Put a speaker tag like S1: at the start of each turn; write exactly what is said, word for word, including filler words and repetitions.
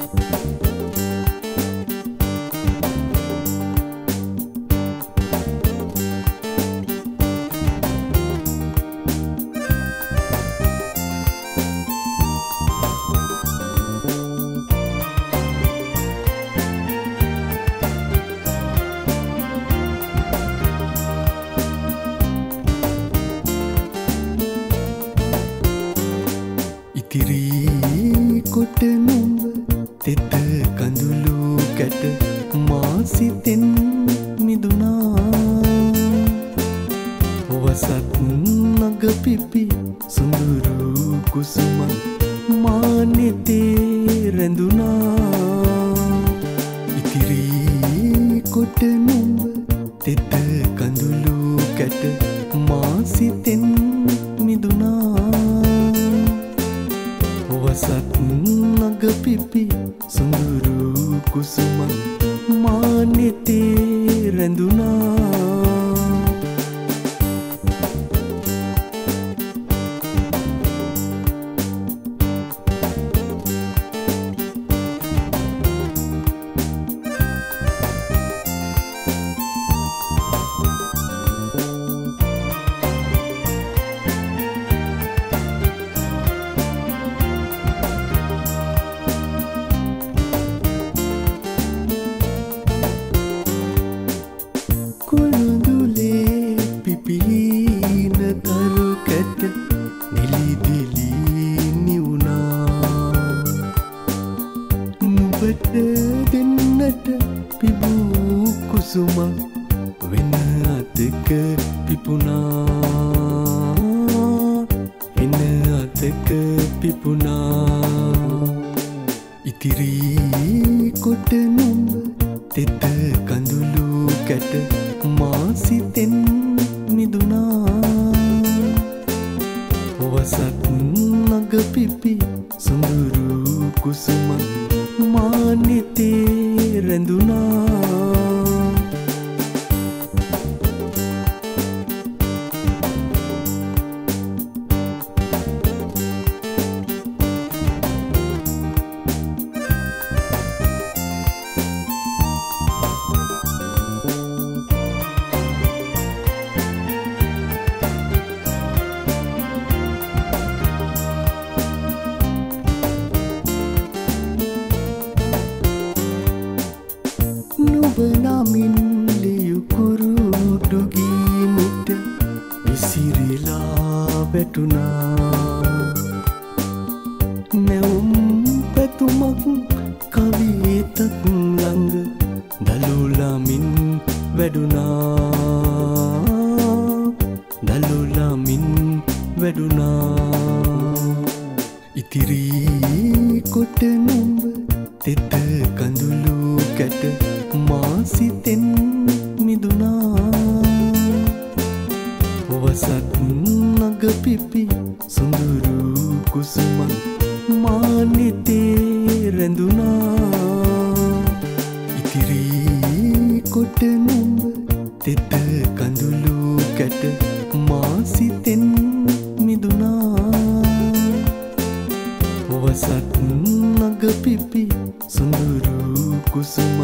S1: ඉතිරි කොට නුඹ තෙත කඳුළු කැට මා සිතෙන් මිදුණා. වසත් නග පිපි සුඳුරු කුසුමක් මා නෙතේ රැඳුණා. ඉතිරි කොට නුඹ තෙත කඳුළු කැට මා සිතෙන් මිදුණා. වසත් නග පිපි සුඳුරු කුසුමක් මා නෙතේ රැඳුණා. කුළුඳුලේ පිපින තරු කැට නිලි දිලි නිවුණා. නුඹට දෙන්නට පිබූ කුසුමක් වෙන අතක පිපුණා. වෙන අතක පිපුණා. ඉතිරි කොට නුඹ තෙත කඳුළු කැට මා සිතෙන් මිදුණා. වසත් නග පිපි සුඳුරු කුසුමක් මා නෙතේ රැඳුණා. නුඹ නමින් ලියුකුරුඩු ගීමිට විසිරිලා වැටුණා. නැවුම් පැතුමක් කවිතක් ළඟ දළුලමින් වැඩුණා. දළුලමින් වැඩුණා. ඉතිරි කොට නුඹ තෙත කඳුළු කැට මා සිතෙන් මිදුණා. වසත් නග පිපි සුඳුරු කුසුමක් මා නෙතේ රැඳුණා. ඉතිරි කොට නුඹ තෙත කඳුළු කැට මා සිතෙන් මිදුණා. වසත් නග පිපි සුඳුරු කුසුමක්